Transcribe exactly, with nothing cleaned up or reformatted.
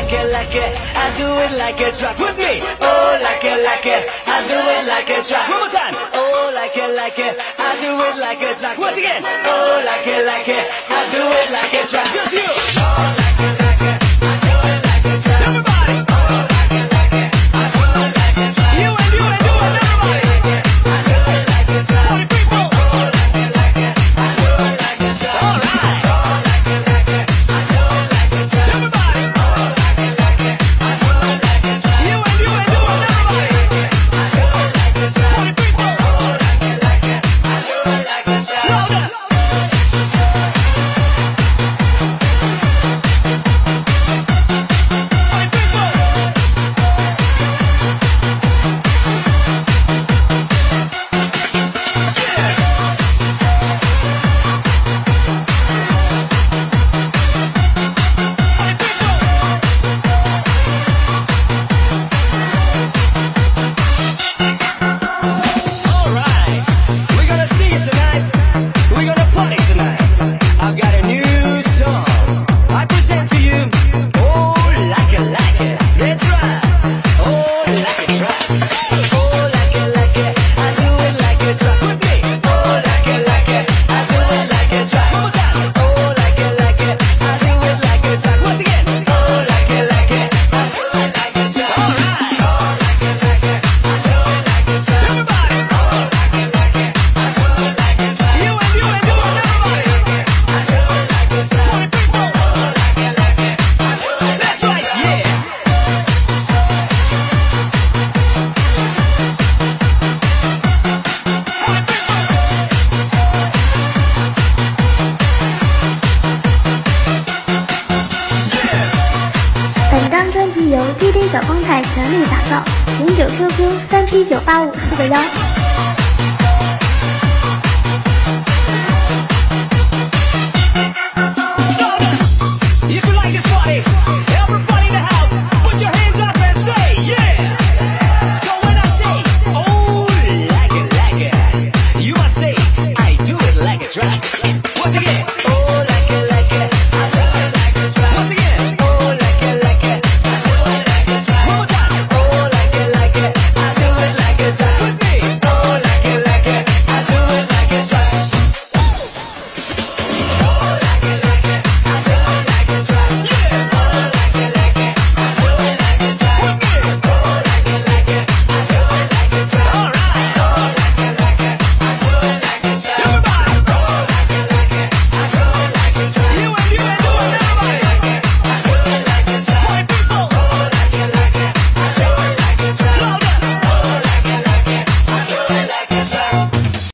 like it, like it, I do it like a track with me. Oh, like it, like it, I do it like a track. One more time. Oh, like it, like it, I do it like a track. Once again. Oh, like it, like it, I do it like a track. Just you. Oh, like it, like it, I do it like a track. Everybody. Oh, like it, like it, I do it like a track. You and you and you and everybody. I do it like a track. Party people. Oh, like it, like it, I do it like a track. All right. Oh, like it, like it, I do it like a track. Everybody. Oh, like it, like it, I do it like a track. You and you and you and everybody. I do it like a track. Party people. Oh, like it, like it, I do it like a track. Louder. 本张专辑由 D J 小光台全力打造，请九 Q Q 三七九八五四个幺。